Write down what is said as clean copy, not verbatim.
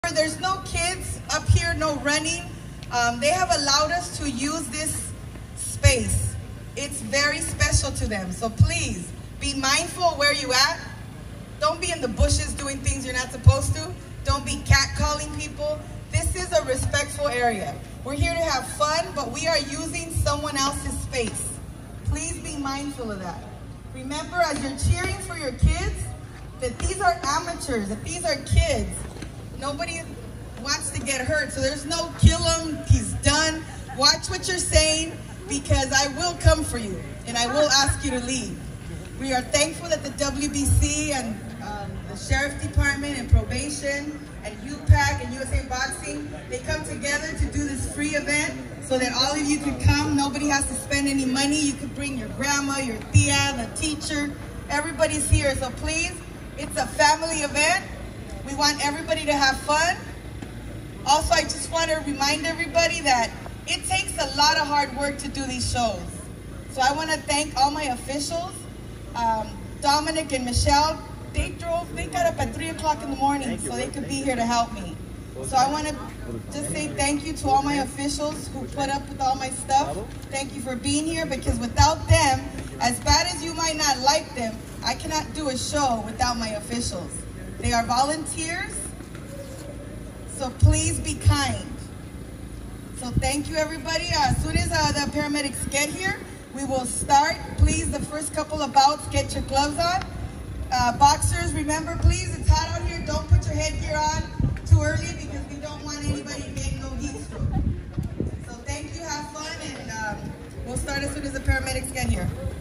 There's no kids up here, no running. They have allowed us to use this space. It's very special to them. So please be mindful where you at. Don't be in the bushes doing things you're not supposed to. Don't be catcalling people. This is a respectful area. We're here to have fun, but we are using someone else's space. Please be mindful of that. Remember, as you're cheering for your kids, that these are amateurs, that these are kids. Nobody wants to get hurt, so there's no kill him, he's done. Watch what you're saying, because I will come for you, and I will ask you to leave. We are thankful that the WBC and the Sheriff Department and Probation and UPAC and USA Boxing, they come together to do this free event so that all of you can come. Nobody has to spend any money. You can bring your grandma, your tia, the teacher. Everybody's here, so please, it's a family event. We want everybody to have fun. Also, I just want to remind everybody that it takes a lot of hard work to do these shows. So I want to thank all my officials. Dominic and Michelle, they got up at 3 o'clock in the morning so they could be here to help me. So I want to just say thank you to all my officials who put up with all my stuff. Thank you for being here, because without them, as bad as you might not like them, I cannot do a show without my officials. They are volunteers, so please be kind. So thank you, everybody. As soon as the paramedics get here, we will start. Please, the first couple of bouts, get your gloves on. Boxers, remember, please, it's hot out here. Don't put your headgear on too early, because we don't want anybody getting no heat stroke. So thank you, have fun, and we'll start as soon as the paramedics get here.